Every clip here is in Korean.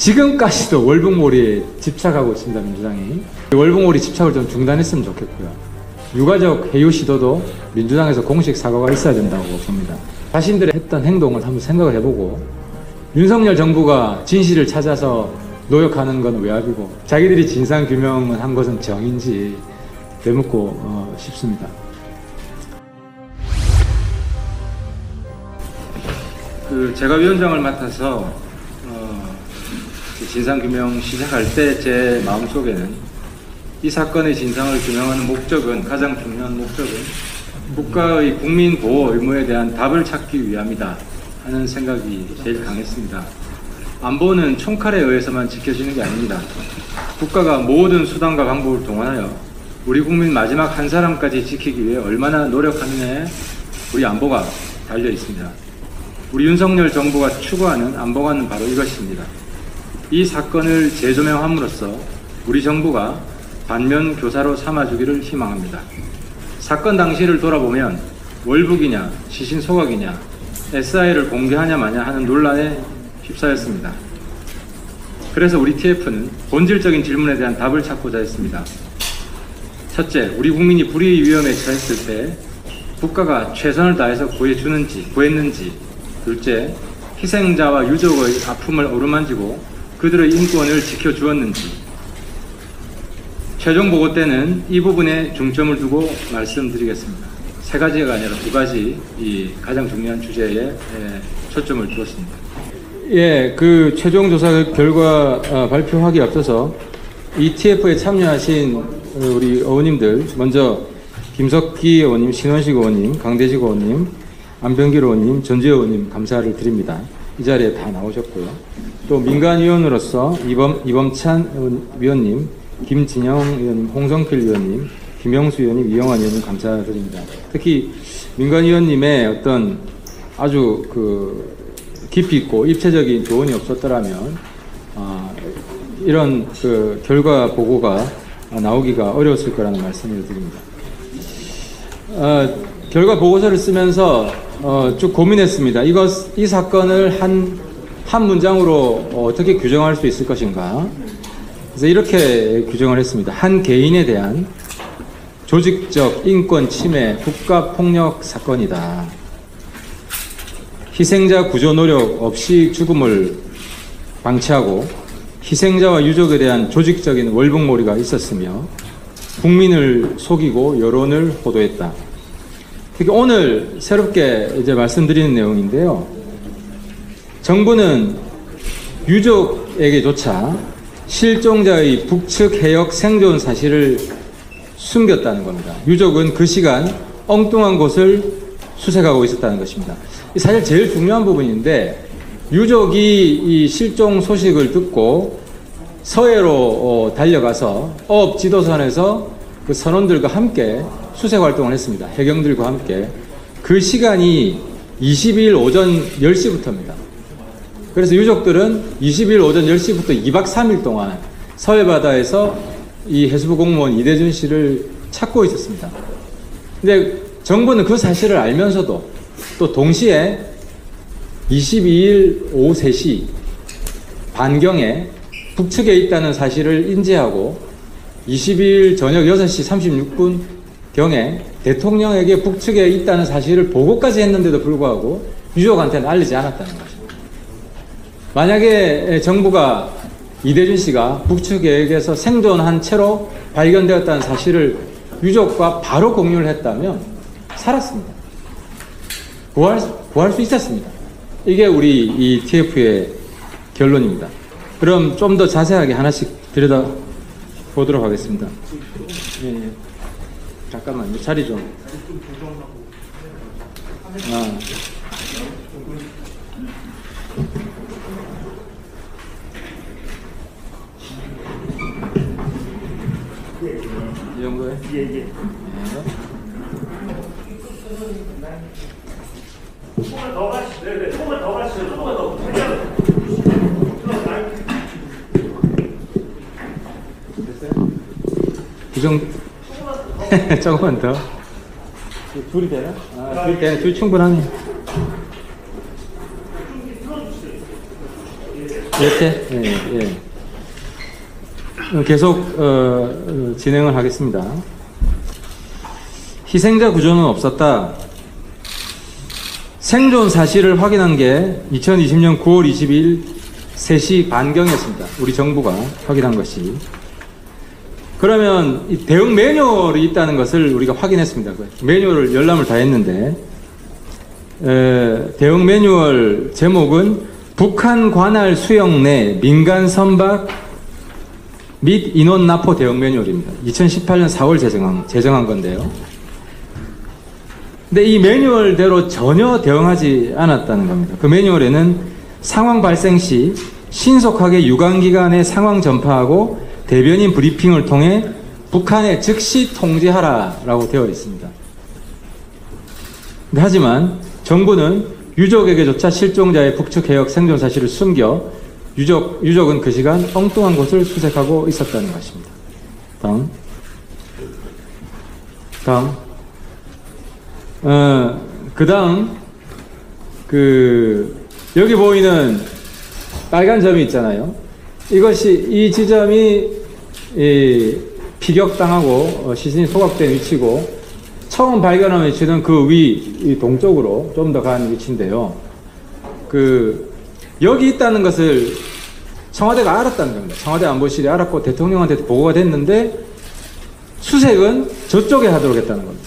지금까지도 월북몰이에 집착하고 있습니다, 민주당이. 월북몰이 집착을 좀 중단했으면 좋겠고요. 유가족 해유 시도도 민주당에서 공식 사과가 있어야 된다고 봅니다. 자신들이 했던 행동을 한번 생각을 해보고, 윤석열 정부가 진실을 찾아서 노력하는 건 외압이고, 자기들이 진상규명을 한 것은 정인지 되묻고 싶습니다. 제가 위원장을 맡아서 진상규명 시작할 때 제 마음속에는 이 사건의 진상을 규명하는 목적은, 가장 중요한 목적은 국가의 국민 보호 의무에 대한 답을 찾기 위함이다 하는 생각이 제일 강했습니다. 안보는 총칼에 의해서만 지켜지는 게 아닙니다. 국가가 모든 수단과 방법을 동원하여 우리 국민 마지막 한 사람까지 지키기 위해 얼마나 노력하느냐에 우리 안보가 달려 있습니다. 우리 윤석열 정부가 추구하는 안보관은 바로 이것입니다. 이 사건을 재조명함으로써 우리 정부가 반면 교사로 삼아주기를 희망합니다. 사건 당시를 돌아보면 월북이냐 시신소각이냐 SI를 공개하냐 마냐 하는 논란에 휩싸였습니다. 그래서 우리 TF는 본질적인 질문에 대한 답을 찾고자 했습니다. 첫째, 우리 국민이 불의의 위험에 처했을 때 국가가 최선을 다해서 구했는지. 둘째, 희생자와 유족의 아픔을 어루만지고 그들의 인권을 지켜주었는지. 최종 보고 때는 이 부분에 중점을 두고 말씀드리겠습니다. 세 가지가 아니라 두 가지 이 가장 중요한 주제에 초점을 두었습니다. 예, 그 최종 조사 결과 발표하기 앞서서 ETF에 참여하신 우리 의원님들, 먼저 김석기 의원님, 신원식 의원님, 강대식 의원님, 안병길 의원님, 전주혜 의원님 감사를 드립니다. 이 자리에 다 나오셨고요. 또 민간위원으로서 이범찬 위원님, 김진영 의원님, 홍성필 위원님, 김영수 의원님, 이영환 의원님 감사드립니다. 특히 민간위원님의 어떤 아주 깊이 있고 입체적인 조언이 없었더라면 이런 결과 보고가 나오기가 어려웠을 거라는 말씀을 드립니다. 결과 보고서를 쓰면서 쭉 고민했습니다. 이 사건을 한 문장으로 어떻게 규정할 수 있을 것인가. 그래서 이렇게 규정을 했습니다. 한 개인에 대한 조직적 인권 침해 국가폭력 사건이다. 희생자 구조 노력 없이 죽음을 방치하고 희생자와 유족에 대한 조직적인 월북몰이가 있었으며 국민을 속이고 여론을 호도했다. 특히 오늘 새롭게 이제 말씀드리는 내용인데요. 정부는 유족에게조차 실종자의 북측 해역 생존 사실을 숨겼다는 겁니다. 유족은 그 시간 엉뚱한 곳을 수색하고 있었다는 것입니다. 사실 제일 중요한 부분인데, 유족이 이 실종 소식을 듣고 서해로 달려가서 어업 지도선에서 그 선원들과 함께 수색 활동을 했습니다. 해경들과 함께. 그 시간이 22일 오전 10시부터입니다. 그래서 유족들은 22일 오전 10시부터 2박 3일 동안 서해바다에서 이 해수부 공무원 이대준 씨를 찾고 있었습니다. 근데 정부는 그 사실을 알면서도 또 동시에 22일 오후 3시 반경에 북측에 있다는 사실을 인지하고 22일 저녁 6시 36분경에 대통령에게 북측에 있다는 사실을 보고까지 했는데도 불구하고 유족한테는 알리지 않았다는 것입니다. 만약에 정부가 이대준 씨가 북측에게서 생존한 채로 발견되었다는 사실을 유족과 바로 공유를 했다면 살았습니다. 구할 수 있었습니다. 이게 우리 이 TF의 결론입니다. 그럼 좀 더 자세하게 하나씩 들여다보도록 하겠습니다. 예. 잠깐만요. 자리 좀. 이 정도에? 예. 조금만 더 가시죠. 네, 조금만 더 가시죠. 조금만 더. 됐어요? 이 정도? 조금만 더. 둘이 되나? 둘이 되나? 둘 충분하네. 몇 회? 예, 예. 계속 진행을 하겠습니다. 희생자 구조는 없었다. 생존 사실을 확인한 게 2020년 9월 22일 3시 반경이었습니다. 우리 정부가 확인한 것이. 그러면 이 대응 매뉴얼이 있다는 것을 우리가 확인했습니다. 매뉴얼을 열람을 다 했는데, 대응 매뉴얼 제목은 북한 관할 수영 내 민간 선박 및 인원 납포 대응 매뉴얼입니다. 2018년 4월 제정한 건데요. 근데 이 매뉴얼대로 전혀 대응하지 않았다는 겁니다. 그 매뉴얼에는 상황 발생 시 신속하게 유관기관에 상황 전파하고 대변인 브리핑을 통해 북한에 즉시 통지하라라고 되어 있습니다. 하지만 정부는 유족에게조차 실종자의 북측 해역 생존 사실을 숨겨 유족은 그 시간 엉뚱한 곳을 수색하고 있었다는 것입니다. 그 다음, 여기 보이는 빨간 점이 있잖아요. 이 지점이 피격당하고 시신이 소각된 위치고, 처음 발견한 위치는 그 위 동쪽으로 좀 더 간 위치인데요. 여기 있다는 것을 청와대가 알았다는 겁니다. 청와대 안보실이 알았고 대통령한테 보고가 됐는데, 수색은 저쪽에 하도록 했다는 겁니다.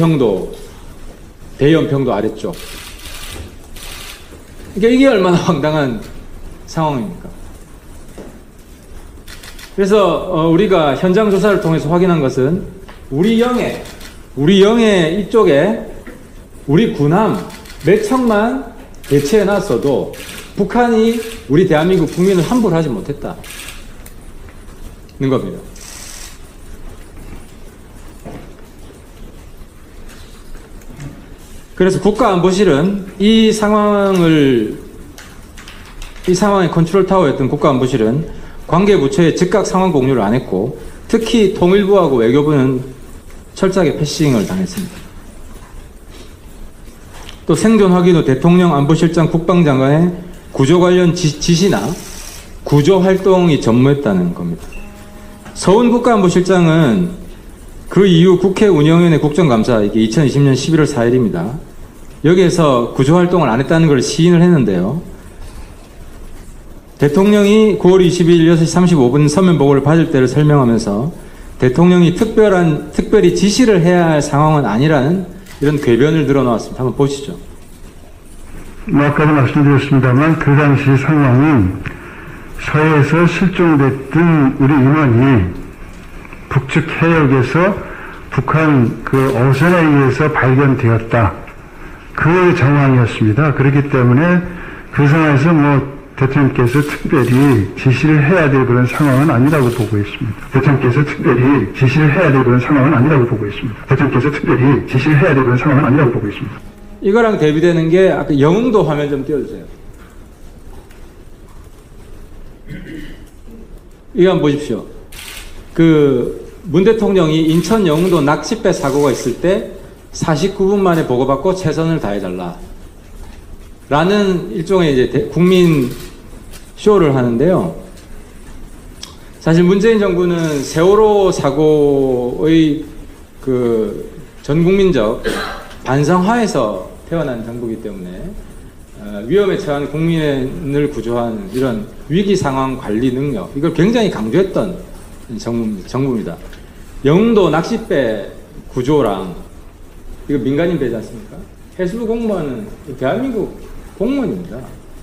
대연평도 아래쪽. 그러니까 이게 얼마나 황당한 상황입니까? 그래서 우리가 현장 조사를 통해서 확인한 것은 우리 영해 이쪽에 우리 군함 몇 척만 배치해 놨어도 북한이 우리 대한민국 국민을 함부로 하지 못했다는 겁니다. 그래서 국가안보실은 이 상황의 컨트롤 타워였던 국가안보실은 관계 부처에 즉각 상황 공유를 안 했고, 특히 통일부하고 외교부는 철저하게 패싱을 당했습니다. 또 생존 확인 후 대통령 안보실장 국방장관의 구조 관련 지시나 구조 활동이 전무했다는 겁니다. 서훈 국가안보실장은 그 이후 국회 운영위원회 국정감사, 이게 2020년 11월 4일입니다. 여기에서 구조활동을 안 했다는 걸 시인을 했는데요. 대통령이 9월 22일 6시 35분 서면 보고를 받을 때를 설명하면서 대통령이 특별히 지시를 해야 할 상황은 아니라는 이런 궤변을 늘어놓았습니다. 한번 보시죠. 아까도 말씀드렸습니다만 그 당시 상황은 서해에서 실종됐던 우리 인원이 북측 해역에서 북한 어선에 의해서 발견되었다. 그 정황이었습니다. 그렇기 때문에 그 상황에서 대통령께서 특별히 지시를 해야 될 그런 상황은 아니라고 보고 있습니다. 대통령께서 특별히 지시를 해야 될 그런 상황은 아니라고 보고 있습니다. 대통령께서 특별히 지시를 해야 될 그런 상황은 아니라고 보고 있습니다. 이거랑 대비되는 게 아까 영흥도 화면 좀 띄워주세요. 이거 한번 보십시오. 문 대통령이 인천 영흥도 낚싯배 사고가 있을 때 49분 만에 보고받고 최선을 다해달라 라는 일종의 이제 국민 쇼를 하는데요. 사실 문재인 정부는 세월호 사고의 전 국민적 반성하에서 태어난 정부이기 때문에 위험에 처한 국민을 구조한 이런 위기 상황 관리 능력, 이걸 굉장히 강조했던 정부입니다. 영흥도 낚싯배 구조랑, 이거 민간인 배지 않습니까? 해수부 공무원은 대한민국 공무원입니다.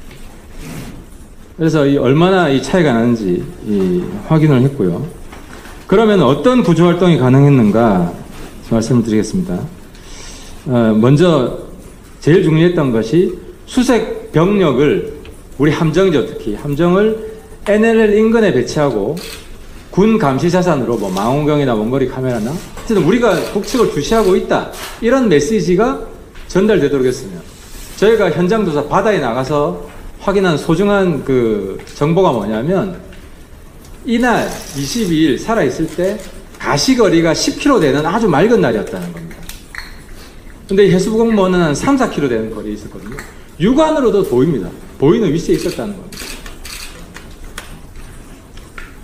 그래서 얼마나 이 차이가 나는지 확인을 했고요. 그러면 어떤 구조 활동이 가능했는가 말씀을 드리겠습니다. 먼저 제일 중요했던 것이 수색 병력을, 우리 함정이죠, 특히 함정을 NLL 인근에 배치하고 군 감시 자산으로 망원경이나 원거리 카메라나 어쨌든 우리가 북측을 주시하고 있다, 이런 메시지가 전달되도록 했으면, 저희가 현장 조사 바다에 나가서 확인한 소중한 정보가 뭐냐면, 이날 22일 살아있을 때 가시거리가 10km 되는 아주 맑은 날이었다는 겁니다. 근데 해수부 공무원은 한 3, 4km 되는 거리에 있었거든요. 육안으로도 보입니다. 보이는 위치에 있었다는 겁니다.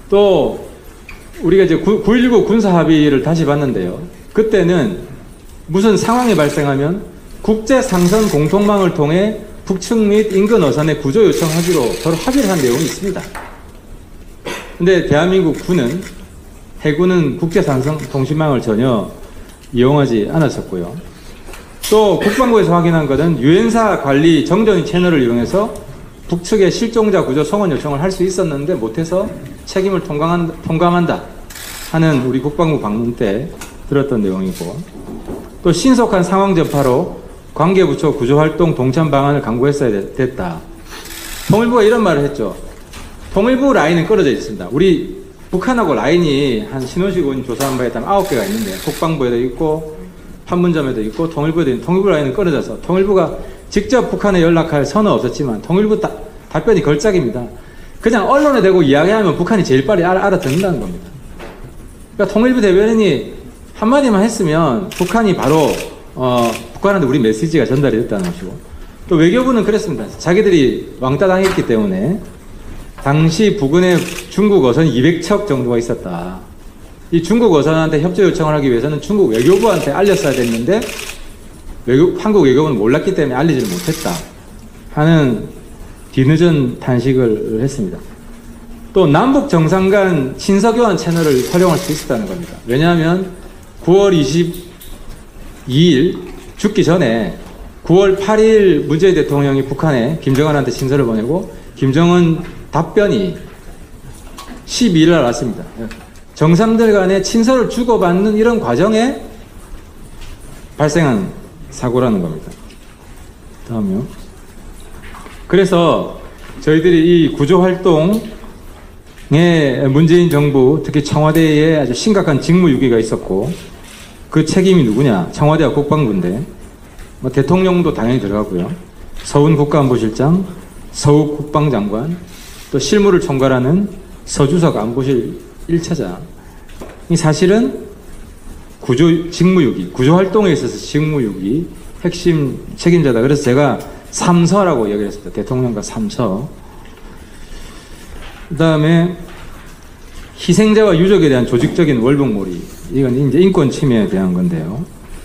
또 우리가 이제 9.19 군사합의를 다시 봤는데요. 그때는 무슨 상황이 발생하면 국제상선 공통망을 통해 북측 및 인근 어선에 구조 요청하기로 서로 합의를 한 내용이 있습니다. 근데 대한민국 군은, 해군은 국제상선 통신망을 전혀 이용하지 않았었고요. 또 국방부에서 확인한 것은 유엔사 관리 정전위 채널을 이용해서 북측의 실종자 구조 송원 요청을 할 수 있었는데 못해서 책임을 통감한다 하는 우리 국방부 방문 때 들었던 내용이고, 또 신속한 상황 전파로 관계부처 구조활동 동참 방안을 강구했어야 됐다. 통일부가 이런 말을 했죠. 통일부 라인은 끊어져 있습니다. 우리 북한하고 라인이 한 신원식 의원이 조사한 바에 따르면 9개가 있는데, 국방부에도 있고 판문점에도 있고 통일부에도 있는 통일부 라인은 끊어져서 통일부가 직접 북한에 연락할 선은 없었지만 통일부 답변이 걸작입니다. 그냥 언론에 대고 이야기하면 북한이 제일 빨리 알아듣는다는 겁니다. 그러니까 통일부 대변인이 한마디만 했으면 북한이 바로 북한한테 우리 메시지가 전달이 됐다는 것이고, 또 외교부는 그랬습니다. 자기들이 왕따 당했기 때문에 당시 부근에 중국 어선 200척 정도가 있었다. 이 중국 어선한테 협조 요청을 하기 위해서는 중국 외교부한테 알렸어야 됐는데 한국 외교부는 몰랐기 때문에 알리지를 못했다 하는 뒤늦은 탄식을 했습니다. 또 남북 정상 간 친서교환 채널을 활용할 수 있었다는 겁니다. 왜냐하면 9월 22일 죽기 전에 9월 8일 문재인 대통령이 북한에 김정은한테 친서를 보내고 김정은 답변이 12일 날 왔습니다. 정상들 간에 친서를 주고받는 이런 과정에 발생한 사고라는 겁니다. 다음요. 그래서 저희들이 이 구조활동에 문재인 정부, 특히 청와대에 아주 심각한 직무유기가 있었고, 그 책임이 누구냐? 청와대와 국방부인데, 대통령도 당연히 들어가고요. 서훈 국가안보실장, 서욱 국방장관, 또 실무를 총괄하는 서주석 안보실 1차장. 이 사실은 직무유기, 구조활동에 있어서 직무유기 핵심 책임자다. 그래서 제가 3서라고 얘기를 했습니다. 대통령과 3서. 그 다음에 희생자와 유족에 대한 조직적인 월북몰이. 이건 이제 인권 침해에 대한 건데요.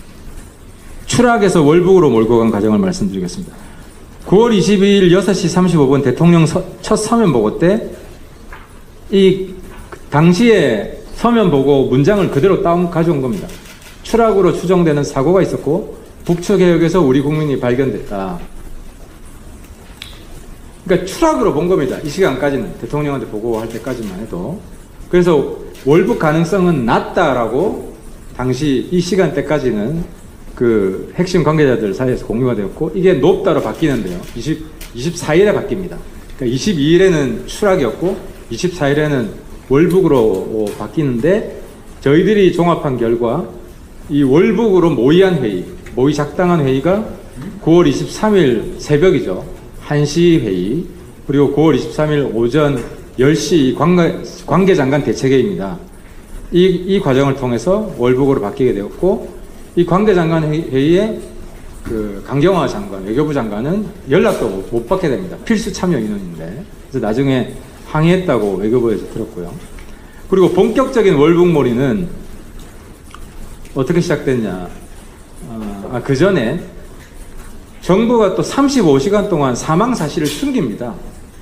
추락에서 월북으로 몰고 간 과정을 말씀드리겠습니다. 9월 22일 6시 35분 대통령 첫 서면 보고 때 이 당시에 서면 보고 문장을 그대로 가져온 겁니다. 추락으로 추정되는 사고가 있었고 북측 해역에서 우리 국민이 발견됐다. 그러니까 추락으로 본 겁니다. 이 시간까지는 대통령한테 보고할 때까지만 해도. 그래서 월북 가능성은 낮다라고 당시 이 시간대까지는 그 핵심 관계자들 사이에서 공유가 되었고, 이게 높다로 바뀌는데요. 24일에 바뀝니다. 그러니까 22일에는 추락이었고 24일에는 월북으로 바뀌는데, 저희들이 종합한 결과 이 월북으로 모의 작당한 회의가 9월 23일 새벽이죠. 1시 회의, 그리고 9월 23일 오전 10시 관계장관 대책회의입니다. 이 과정을 통해서 월북으로 바뀌게 되었고, 이 관계장관 회의에 그 강경화 장관, 외교부 장관은 연락도 못 받게 됩니다. 필수 참여 인원인데. 그래서 나중에 항의했다고 외교부에서 들었고요. 그리고 본격적인 월북몰이는 어떻게 시작됐냐. 그 전에 정부가 또 35시간 동안 사망 사실을 숨깁니다.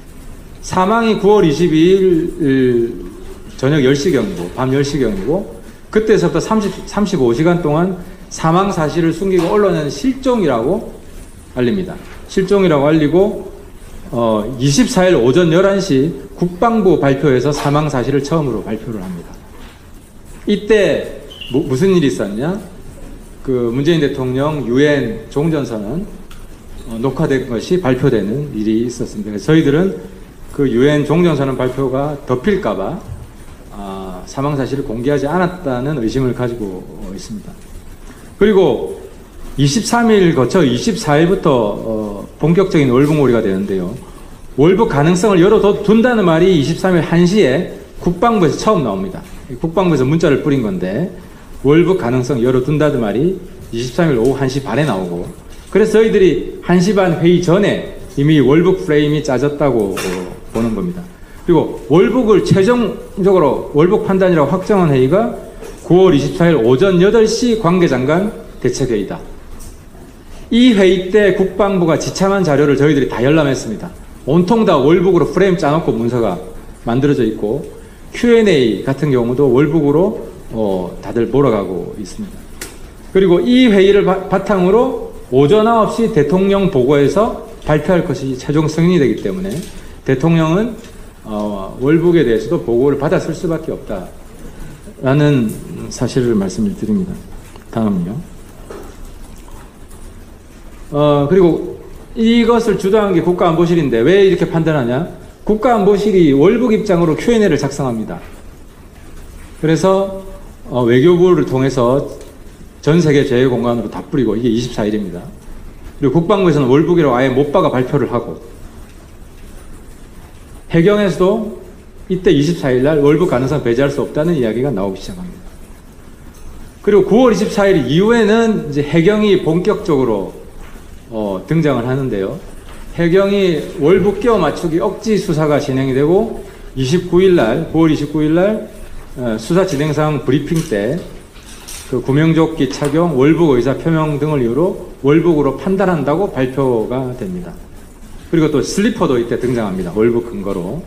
사망이 9월 22일 저녁 10시경이고, 밤 10시경이고, 그때서부터 35시간 동안 사망 사실을 숨기고 언론에는 실종이라고 알립니다. 실종이라고 알리고 24일 오전 11시 국방부 발표에서 사망 사실을 처음으로 발표를 합니다. 이때 무슨 일이 있었냐? 그 문재인 대통령 유엔 종전선언 녹화된 것이 발표되는 일이 있었습니다. 그래서 저희들은 그 유엔 종전선언 발표가 덮일까봐 사망 사실을 공개하지 않았다는 의심을 가지고 있습니다. 그리고 23일 거쳐 24일부터 본격적인 월북몰이가 되는데요. 월북 가능성을 열어둔다는 말이 23일 1시에 국방부에서 처음 나옵니다. 국방부에서 문자를 뿌린 건데, 월북 가능성 열어둔다는 말이 23일 오후 1시 반에 나오고, 그래서 저희들이 1시 반 회의 전에 이미 월북 프레임이 짜졌다고 보는 겁니다. 그리고 월북을 최종적으로 월북 판단이라고 확정한 회의가 9월 24일 오전 8시 관계장관 대책회의다. 이 회의 때 국방부가 지참한 자료를 저희들이 다 열람했습니다. 온통 다 월북으로 프레임 짜놓고 문서가 만들어져 있고 Q&A 같은 경우도 월북으로 다들 몰아가고 있습니다. 그리고 이 회의를 바탕으로 오전 9시 대통령 보고에서 발표할 것이 최종 승인이 되기 때문에 대통령은 월북에 대해서도 보고를 받았을 수밖에 없다라는 사실을 말씀을 드립니다. 다음은요. 그리고 이것을 주도한 게 국가안보실인데 왜 이렇게 판단하냐? 국가안보실이 월북 입장으로 Q&A를 작성합니다. 그래서 외교부를 통해서 전 세계 제외공간으로 다 뿌리고 이게 24일입니다. 그리고 국방부에서는 월북이라고 아예 못 박아 발표를 하고 해경에서도 이때 24일 날 월북 가능성 배제할 수 없다는 이야기가 나오기 시작합니다. 그리고 9월 24일 이후에는 이제 해경이 본격적으로 등장을 하는데요. 해경이 월북 끼워 맞추기 억지 수사가 진행이 되고 29일 날, 9월 29일 날 수사 진행 상황 브리핑 때 그 구명조끼 착용, 월북 의사 표명 등을 이유로 월북으로 판단한다고 발표가 됩니다. 그리고 또 슬리퍼도 이때 등장합니다. 월북 근거로.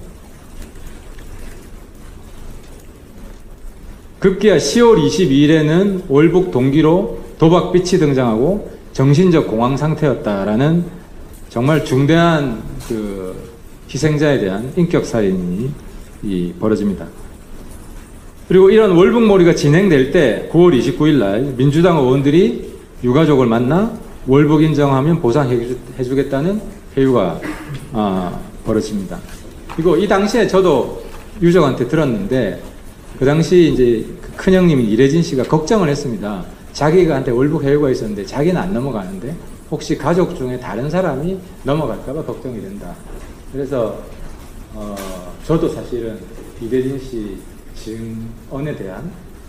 급기야 10월 22일에는 월북 동기로 도박빛이 등장하고 정신적 공황 상태였다라는 정말 중대한 그 희생자에 대한 인격 살인이 벌어집니다. 그리고 이런 월북몰이가 진행될 때 9월 29일 날 민주당 의원들이 유가족을 만나 월북 인정하면 보상해주겠다는 회유가 벌어집니다. 그리고 이 당시에 저도 유족한테 들었는데 그 당시 이제 큰형님인 이래진 씨가 걱정을 했습니다. 자기가 한테 월북 회유가 있었는데 자기는 안 넘어가는데 혹시 가족 중에 다른 사람이 넘어갈까봐 걱정이 된다. 그래서 저도 사실은 이래진 씨 증언에 대한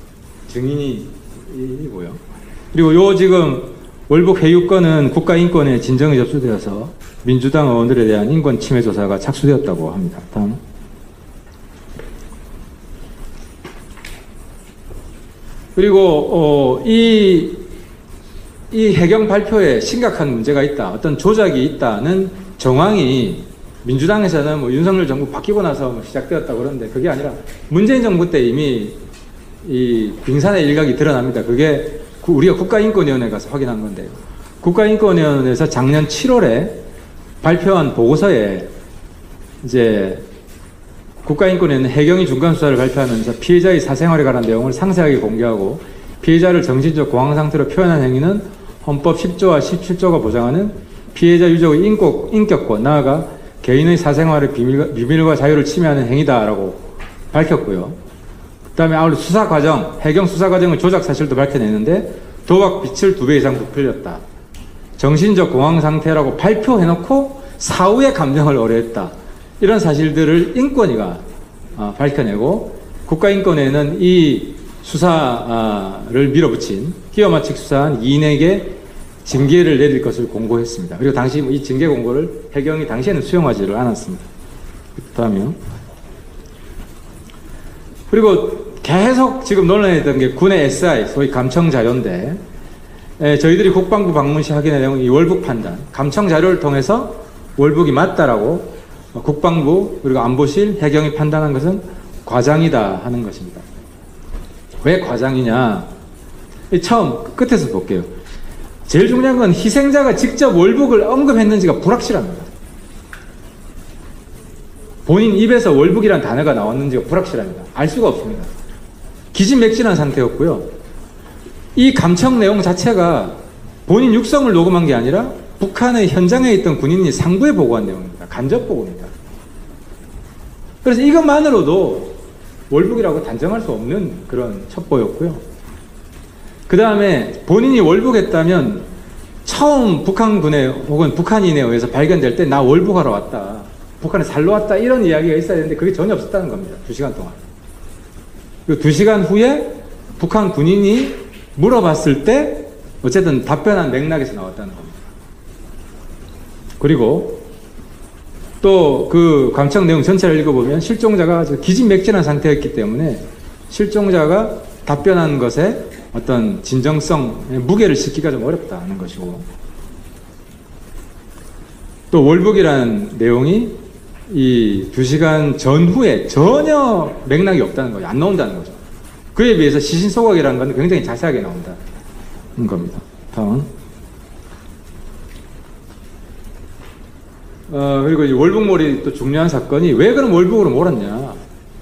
증인이고요. 그리고 요 지금 월북 회유건은 국가인권에 진정이 접수되어서 민주당 의원들에 대한 인권 침해 조사가 착수되었다고 합니다. 다음. 그리고 이 해경 발표에 심각한 문제가 있다, 어떤 조작이 있다는 정황이 민주당에서는 뭐 윤석열 정부 바뀌고 나서 뭐 시작되었다고 그러는데 그게 아니라 문재인 정부 때 이미 이 빙산의 일각이 드러납니다. 그게 우리가 국가인권위원회 가서 확인한 건데요. 국가인권위원회에서 작년 7월에 발표한 보고서에 이제 국가인권위원회는 해경이 중간수사를 발표하면서 피해자의 사생활에 관한 내용을 상세하게 공개하고 피해자를 정신적 공황 상태로 표현한 행위는 헌법 10조와 17조가 보장하는 피해자 유족의 인격권, 나아가 개인의 사생활의 비밀과 자유를 침해하는 행위다라고 밝혔고요. 그 다음에 아울러 수사 과정, 해경 수사 과정의 조작 사실도 밝혀내는데 도박 빛을 2배 이상 부풀렸다. 정신적 공황 상태라고 발표해놓고 사후에 감정을 어뢰했다. 이런 사실들을 인권위가 밝혀내고 국가인권위는 이 수사를 밀어붙인 끼워 맞추기 수사한 이인에게 징계를 내릴 것을 공고했습니다. 그리고 당시 이 징계 공고를 해경이 당시에는 수용하지를 않았습니다. 다음이요. 그리고 계속 지금 논란했던 게 군의 SI, 소위 감청 자료인데 저희들이 국방부 방문 시 확인한 내용은 이 월북 판단, 감청 자료를 통해서 월북이 맞다라고 국방부 그리고 안보실, 해경이 판단한 것은 과장이다 하는 것입니다. 왜 과장이냐? 처음 끝에서 볼게요. 제일 중요한 건 희생자가 직접 월북을 언급했는지가 불확실합니다. 본인 입에서 월북이란 단어가 나왔는지가 불확실합니다. 알 수가 없습니다. 기진맥진한 상태였고요. 이 감청 내용 자체가 본인 육성을 녹음한 게 아니라 북한의 현장에 있던 군인이 상부에 보고한 내용입니다. 간접 보고입니다. 그래서 이것만으로도 월북이라고 단정할 수 없는 그런 첩보였고요. 그 다음에 본인이 월북했다면 처음 북한군에 혹은 북한인에 의해서 발견될 때 나 월북하러 왔다, 북한에 살러 왔다, 이런 이야기가 있어야 되는데 그게 전혀 없었다는 겁니다. 2시간 동안. 그리고 2시간 후에 북한 군인이 물어봤을 때 어쨌든 답변한 맥락에서 나왔다는 겁니다. 그리고 또 그 감청 내용 전체를 읽어보면 실종자가 아주 기진맥진한 상태였기 때문에 실종자가 답변한 것에 어떤 진정성, 무게를 싣기가 좀 어렵다는 것이고, 또 월북이라는 내용이 이 2시간 전후에 전혀 맥락이 없다는 거죠. 안 나온다는 거죠. 그에 비해서 시신소각이라는 건 굉장히 자세하게 나온다는 겁니다. 다음. 그리고 이 월북몰이 또 중요한 사건이 왜 그럼 월북으로 몰았냐.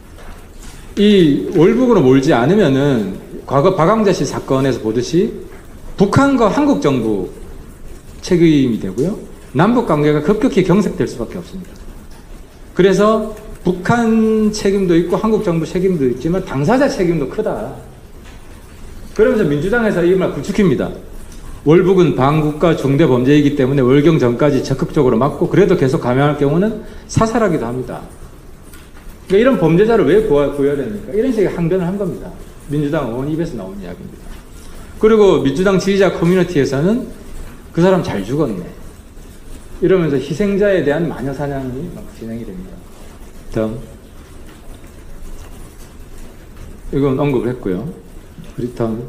이 월북으로 몰지 않으면은 과거 박광자 씨 사건에서 보듯이 북한과 한국 정부 책임이 되고요. 남북 관계가 급격히 경색될 수밖에 없습니다. 그래서 북한 책임도 있고 한국 정부 책임도 있지만 당사자 책임도 크다. 그러면서 민주당에서 이 말 구축입니다. 월북은 반국가 중대 범죄이기 때문에 월경 전까지 적극적으로 막고 그래도 계속 감행할 경우는 사살하기도 합니다. 그러니까 이런 범죄자를 왜 구해야 됩니까? 이런 식의 항변을 한 겁니다. 민주당 의원 입에서 나온 이야기입니다. 그리고 민주당 지지자 커뮤니티에서는 그 사람 잘 죽었네. 이러면서 희생자에 대한 마녀 사냥이 막 진행이 됩니다. 다음. 이건 언급을 했고요. 리턴.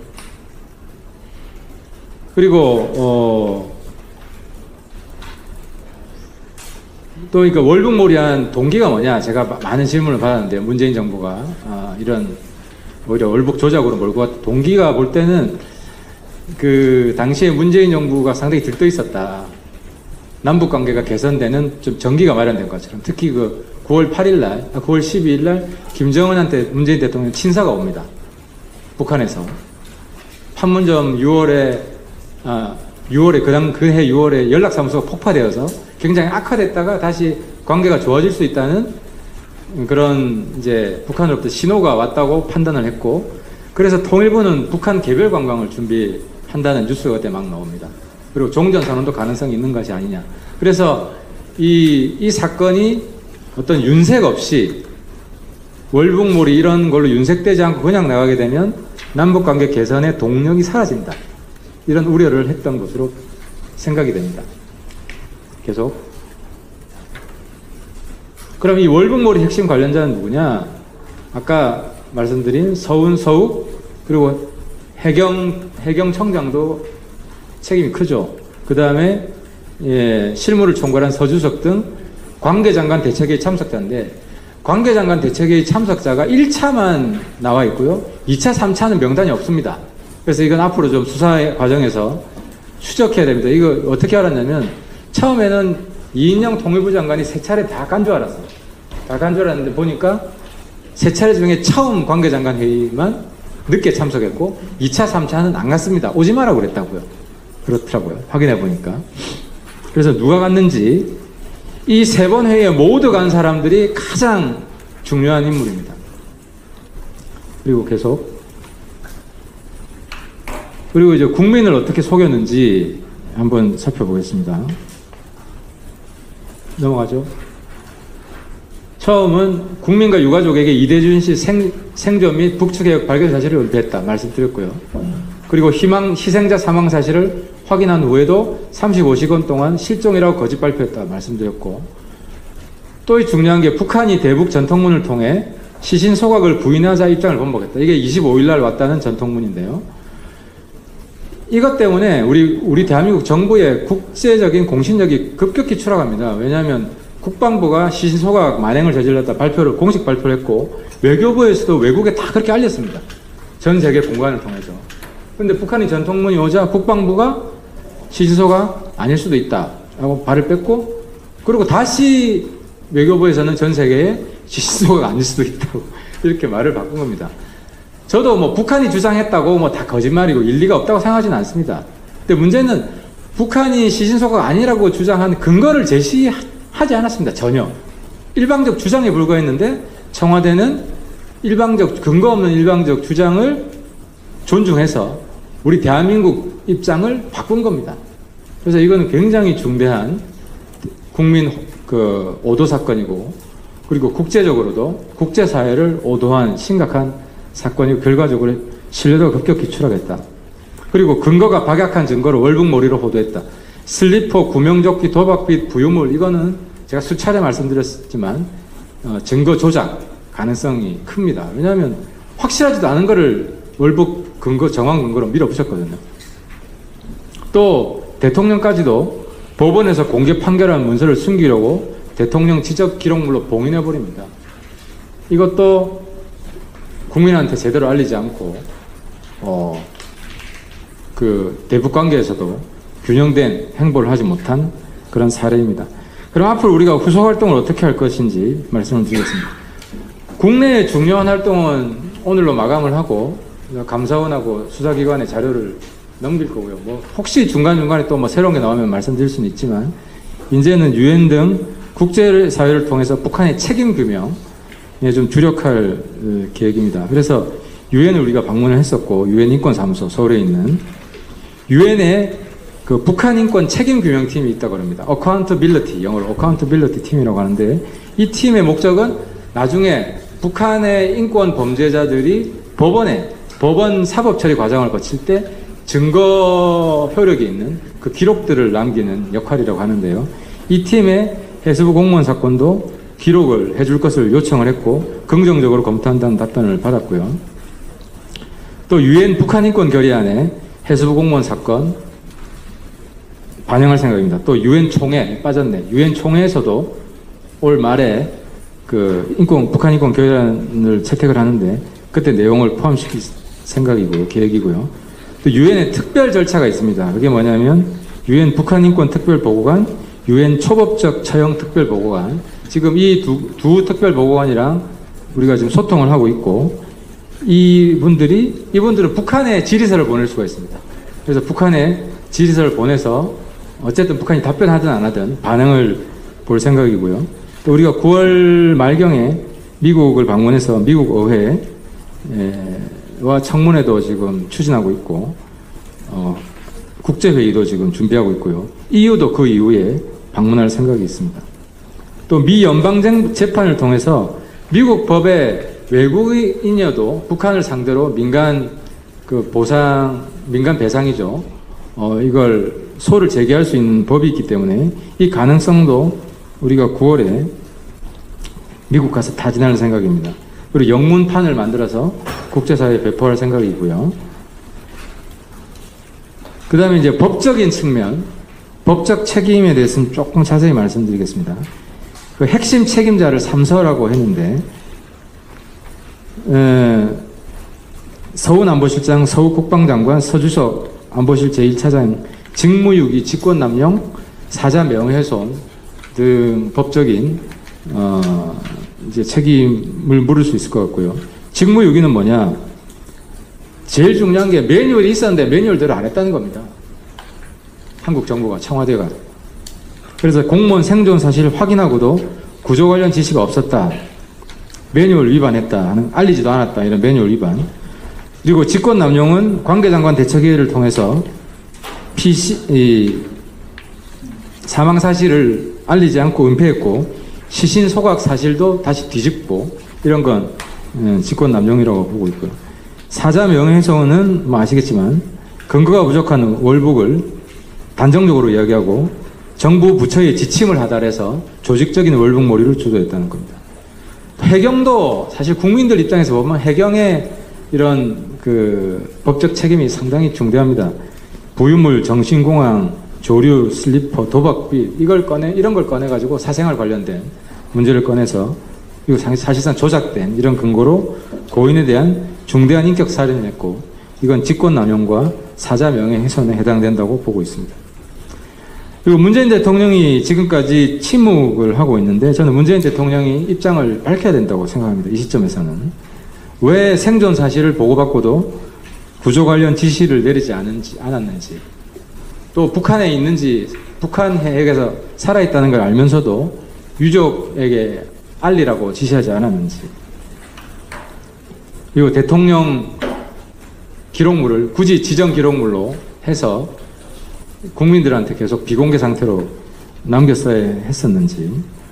그리고 또 그러니까 월북몰이한 동기가 뭐냐, 제가 많은 질문을 받았는데 문재인 정부가 이런 오히려 월북 조작으로 몰고 왔다. 동기가 볼 때는 그 당시에 문재인 정부가 상당히 들떠 있었다. 남북 관계가 개선되는 좀 전기가 마련된 것처럼. 특히 그 9월 8일 날, 9월 12일 날 김정은한테 문재인 대통령 친사가 옵니다. 북한에서. 판문점 6월에 그해 6월에 연락사무소가 폭파되어서 굉장히 악화됐다가 다시 관계가 좋아질 수 있다는 그런 이제 북한으로부터 신호가 왔다고 판단을 했고, 그래서 통일부는 북한 개별 관광을 준비한다는 뉴스가 그때 막 나옵니다. 그리고 종전선언도 가능성이 있는 것이 아니냐. 그래서 이 사건이 어떤 윤색 없이 월북몰이 이런 걸로 윤색되지 않고 그냥 나가게 되면 남북관계 개선의 동력이 사라진다. 이런 우려를 했던 것으로 생각이 됩니다. 계속. 그럼 이 월북몰이 핵심 관련자는 누구냐? 아까 말씀드린 서훈, 서욱, 그리고 해경청장도 책임이 크죠. 그 다음에 실무를 총괄한 서주석 등 관계장관 대책회의 참석자인데, 관계장관 대책회의 참석자가 1차만 나와 있고요. 2차, 3차는 명단이 없습니다. 그래서 이건 앞으로 좀 수사 과정에서 추적해야 됩니다. 이거 어떻게 알았냐면, 처음에는 이인영 통일부 장관이 3차례 다 간 줄 알았어요. 다 간 줄 알았는데 보니까 3차례 중에 처음 관계장관 회의만 늦게 참석했고 2차, 3차는 안 갔습니다. 오지 마라고 그랬다고요. 그렇더라고요. 확인해 보니까. 그래서 누가 갔는지, 이 3번 회의에 모두 간 사람들이 가장 중요한 인물입니다. 그리고 계속. 그리고 이제 국민을 어떻게 속였는지 한번 살펴보겠습니다. 넘어가죠. 처음은 국민과 유가족에게 이대준 씨 생존 및 북측개혁 발견 사실을 은폐했다 말씀드렸고요. 그리고 희생자 사망 사실을 확인한 후에도 35시간 동안 실종이라고 거짓 발표했다 말씀드렸고, 또 중요한 게 북한이 대북 전통문을 통해 시신 소각을 부인하자 입장을 번복했다. 이게 25일 날 왔다는 전통문인데요. 이것 때문에 우리 대한민국 정부의 국제적인 공신력이 급격히 추락합니다. 왜냐하면 국방부가 시신 소각 만행을 저질렀다 공식 발표를 했고, 외교부에서도 외국에 다 그렇게 알렸습니다. 전 세계 공관을 통해서. 근데 북한이 전통문이 오자 국방부가 시신 소각 아닐 수도 있다 라고 발을 뺐고, 그리고 다시 외교부에서는 전 세계에 시신 소각 아닐 수도 있다고 이렇게 말을 바꾼 겁니다. 저도 뭐 북한이 주장했다고 뭐 다 거짓말이고 일리가 없다고 생각하지는 않습니다. 근데 문제는 북한이 시신 소각 아니라고 주장한 근거를 제시하지 않았습니다. 전혀. 일방적 주장에 불과했는데 청와대는 근거 없는 일방적 주장을 존중해서 우리 대한민국 입장을 바꾼 겁니다. 그래서 이거는 굉장히 중대한 국민 오도 사건이고, 그리고 국제적으로도 국제사회를 오도한 심각한 사건이고, 결과적으로 신뢰도가 급격히 추락했다. 그리고 근거가 박약한 증거로 월북몰이로 호도했다. 슬리퍼, 구명조끼, 도박빛, 부유물, 이거는 제가 수차례 말씀드렸지만 증거 조작 가능성이 큽니다. 왜냐하면 확실하지도 않은 거를 월북 근거, 정황 근거로 밀어붙였거든요. 또 대통령까지도 법원에서 공개 판결한 문서를 숨기려고 대통령 지적 기록물로 봉인해버립니다. 이것도 국민한테 제대로 알리지 않고 그 대북 관계에서도 균형된 행보를 하지 못한 그런 사례입니다. 그럼 앞으로 우리가 후속 활동을 어떻게 할 것인지 말씀을 드리겠습니다. 국내의 중요한 활동은 오늘로 마감을 하고 감사원하고 수사기관의 자료를 넘길 거고요. 뭐 혹시 중간중간에 또 뭐 새로운 게 나오면 말씀드릴 수는 있지만 이제는 유엔 등 국제사회를 통해서 북한의 책임 규명에 좀 주력할 계획입니다. 그래서 유엔을 우리가 방문을 했었고 유엔 인권사무소 서울에 있는 유엔의 그 북한 인권 책임 규명팀이 있다고 합니다. Accountability, 영어로 Accountability 팀이라고 하는데 이 팀의 목적은 나중에 북한의 인권 범죄자들이 법원 사법 처리 과정을 거칠 때 증거 효력이 있는 그 기록들을 남기는 역할이라고 하는데요. 이 팀의 해수부 공무원 사건도 기록을 해줄 것을 요청을 했고 긍정적으로 검토한다는 답변을 받았고요. 또 유엔 북한 인권 결의안에 해수부 공무원 사건 반영할 생각입니다. 또 유엔 총회 빠졌네. 유엔 총회에서도 올 말에 그 북한 인권 결의안을 채택을 하는데 그때 내용을 포함시킬 생각이고요, 계획이고요. 또 유엔의 특별 절차가 있습니다. 그게 뭐냐면 유엔 북한 인권 특별 보고관, 유엔 초법적 처형 특별 보고관. 지금 이 두 특별 보고관이랑 우리가 지금 소통을 하고 있고 이분들은 북한에 질의서를 보낼 수가 있습니다. 그래서 북한에 질의서를 보내서 어쨌든 북한이 답변하든 안 하든 반응을 볼 생각이고요. 또 우리가 9월 말경에 미국을 방문해서 미국 의회와 청문회도 지금 추진하고 있고 국제회의도 지금 준비하고 있고요. EU도 그 이후에 방문할 생각이 있습니다. 또 미 연방재판을 통해서 미국 법에 외국인이어도 북한을 상대로 민간 배상이죠. 이걸 소를 제기할 수 있는 법이 있기 때문에 이 가능성도 우리가 9월에 미국 가서 타진할 생각입니다. 그리고 영문판을 만들어서 국제사회에 배포할 생각이고요. 그 다음에 이제 법적인 측면, 법적 책임에 대해서는 조금 자세히 말씀드리겠습니다. 그 핵심 책임자를 3서라고 했는데, 서훈 안보실장, 서욱 국방장관, 서주석 안보실 제1차장 직무유기, 직권남용, 사자 명예훼손 등 법적인 이제 책임을 물을 수 있을 것 같고요. 직무유기는 뭐냐? 제일 중요한 게 매뉴얼이 있었는데 매뉴얼대로 안 했다는 겁니다. 한국 정부가, 청와대가. 그래서 공무원 생존 사실을 확인하고도 구조 관련 지시가 없었다. 매뉴얼 위반했다 하는, 알리지도 않았다 이런 매뉴얼 위반. 그리고 직권남용은 관계장관 대처기회를 통해서 사망 사실을 알리지 않고 은폐했고 시신 소각 사실도 다시 뒤집고 이런 건 직권남용이라고 보고 있고요. 사자 명예훼손은 뭐 아시겠지만 근거가 부족한 월북을 단정적으로 이야기하고 정부 부처의 지침을 하달해서 조직적인 월북몰이를 주도했다는 겁니다. 해경도 사실 국민들 입장에서 보면 해경의 이런 그 법적 책임이 상당히 중대합니다. 부유물, 정신공황, 조류, 슬리퍼, 도박비 이런 걸 꺼내가지고 사생활 관련된 문제를 꺼내서 이거 사실상 조작된 이런 근거로 고인에 대한 중대한 인격 살인을 했고 이건 직권남용과 사자 명예훼손에 해당된다고 보고 있습니다. 그리고 문재인 대통령이 지금까지 침묵을 하고 있는데 저는 문재인 대통령이 입장을 밝혀야 된다고 생각합니다. 이 시점에서는. 왜 생존 사실을 보고받고도 구조 관련 지시를 내리지 않았는지 또 북한에 있는지 북한 해역에서 살아있다는 걸 알면서도 유족에게 알리라고 지시하지 않았는지 그리고 대통령 기록물을 굳이 지정 기록물로 해서 국민들한테 계속 비공개 상태로 남겼어야 했었는지.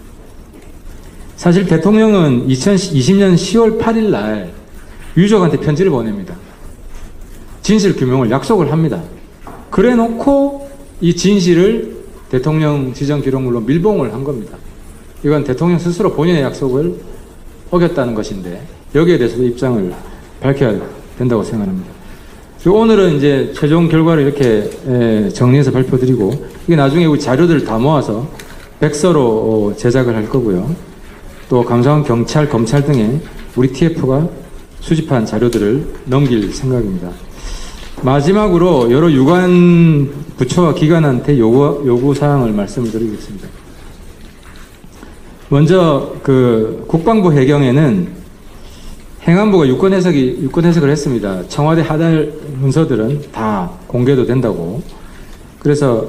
사실 대통령은 2020년 10월 8일 날 유족한테 편지를 보냅니다. 진실 규명을 약속을 합니다. 그래 놓고 이 진실을 대통령 지정 기록물로 밀봉을 한 겁니다. 이건 대통령 스스로 본인의 약속을 어겼다는 것인데 여기에 대해서도 입장을 밝혀야 된다고 생각합니다. 그리고 오늘은 이제 최종 결과를 이렇게 정리해서 발표드리고 이게 나중에 우리 자료들을 다 모아서 백서로 제작을 할 거고요. 또 감사원, 경찰, 검찰 등에 우리 TF가 수집한 자료들을 넘길 생각입니다. 마지막으로 여러 유관 부처와 기관한테 요구사항을 말씀을 드리겠습니다. 먼저 그 국방부 해경에는 행안부가 유권 해석을 했습니다. 청와대 하달 문서들은 다 공개도 된다고. 그래서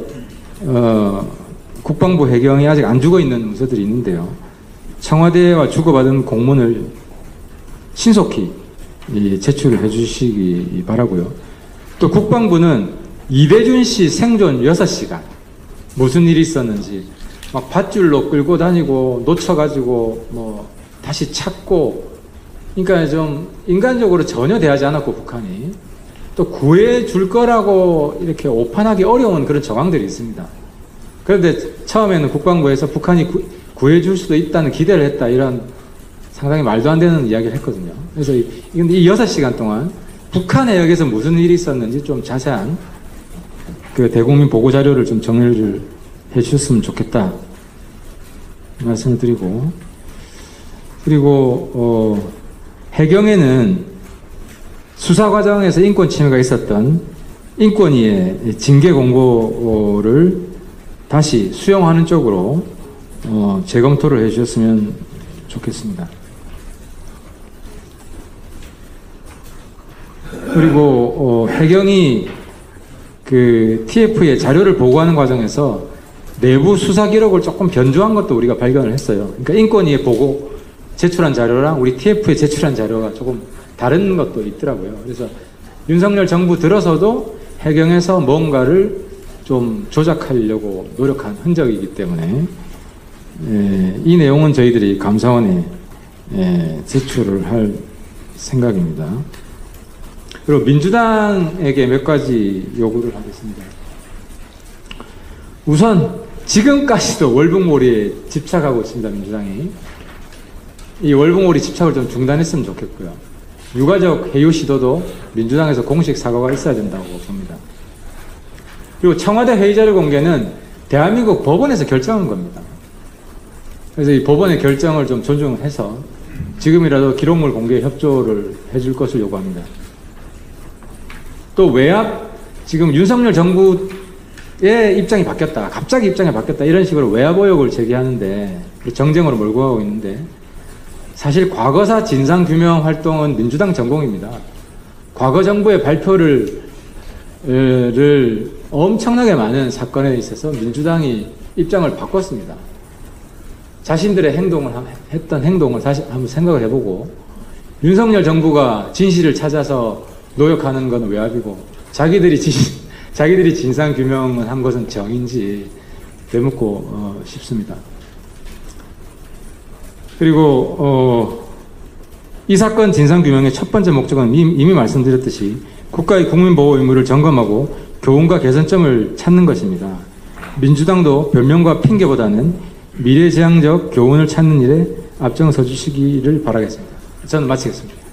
국방부 해경이 아직 안 죽어 있는 문서들이 있는데요. 청와대와 주고받은 공문을 신속히 제출을 해주시기 바라고요. 또 국방부는 이대준 씨 생존 6시간 무슨 일이 있었는지 막 밧줄로 끌고 다니고 놓쳐가지고 뭐 다시 찾고, 그러니까 좀 인간적으로 전혀 대하지 않았고 북한이 또 구해줄 거라고 이렇게 오판하기 어려운 그런 정황들이 있습니다. 그런데 처음에는 국방부에서 북한이 구해줄 수도 있다는 기대를 했다, 이런 상당히 말도 안 되는 이야기를 했거든요. 그래서 이 6시간 동안 북한 해역에서 무슨 일이 있었는지 좀 자세한 그 대국민 보고 자료를 좀 정리를 해 주셨으면 좋겠다 말씀을 드리고, 그리고 해경에는 수사 과정에서 인권 침해가 있었던 인권위의 징계 공고를 다시 수용하는 쪽으로 재검토를 해 주셨으면 좋겠습니다. 그리고 해경이 그 TF의 자료를 보고하는 과정에서 내부 수사 기록을 조금 변조한 것도 우리가 발견을 했어요. 그러니까 인권위에 보고 제출한 자료랑 우리 TF에 제출한 자료가 조금 다른 것도 있더라고요. 그래서 윤석열 정부 들어서도 해경에서 뭔가를 좀 조작하려고 노력한 흔적이기 때문에 이 내용은 저희들이 감사원에 제출을 할 생각입니다. 그리고 민주당에게 몇 가지 요구를 하겠습니다. 우선 지금까지도 월북몰이에 집착하고 있습니다. 민주당이 이 월북몰이 집착을 좀 중단했으면 좋겠고요. 유가족 해유 시도도 민주당에서 공식 사과가 있어야 된다고 봅니다. 그리고 청와대 회의자료 공개는 대한민국 법원에서 결정한 겁니다. 그래서 이 법원의 결정을 좀 존중해서 지금이라도 기록물 공개에 협조를 해줄 것을 요구합니다. 또 외압, 지금 윤석열 정부의 입장이 바뀌었다, 갑자기 입장이 바뀌었다, 이런 식으로 외압 의혹을 제기하는데 정쟁으로 몰고 가고 있는데, 사실 과거사 진상규명 활동은 민주당 전공입니다. 과거 정부의 발표를 엄청나게 많은 사건에 있어서 민주당이 입장을 바꿨습니다. 자신들의 했던 행동을 다시 한번 생각을 해보고, 윤석열 정부가 진실을 찾아서 노력하는 건 외압이고, 자기들이 진상규명을 한 것은 정인지 되묻고 싶습니다. 그리고 이 사건 진상규명의 첫 번째 목적은 이미 말씀드렸듯이 국가의 국민보호 의무를 점검하고 교훈과 개선점을 찾는 것입니다. 민주당도 변명과 핑계보다는 미래지향적 교훈을 찾는 일에 앞장서 주시기를 바라겠습니다. 저는 마치겠습니다.